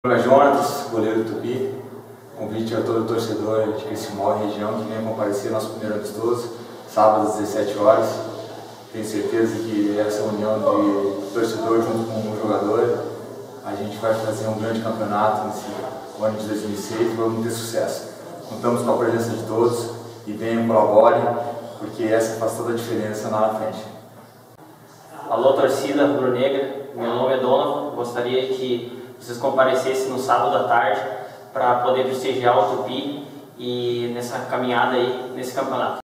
Meu nome é Jonas, goleiro do Tupi. Convite a todo torcedor de Criciúma e região que venha comparecer ao nosso primeiro amistoso, sábado às 17 horas. Tenho certeza que essa união de torcedor junto com o jogador, a gente vai fazer um grande campeonato nesse ano de 2006 e vamos ter sucesso. Contamos com a presença de todos e venham, colaborem, porque essa faz toda a diferença lá na frente. Alô, torcida rubro-negra, meu nome é Donovan. Gostaria que vocês comparecessem no sábado à tarde para poder prestigiar o Tupi e nessa caminhada aí, nesse campeonato.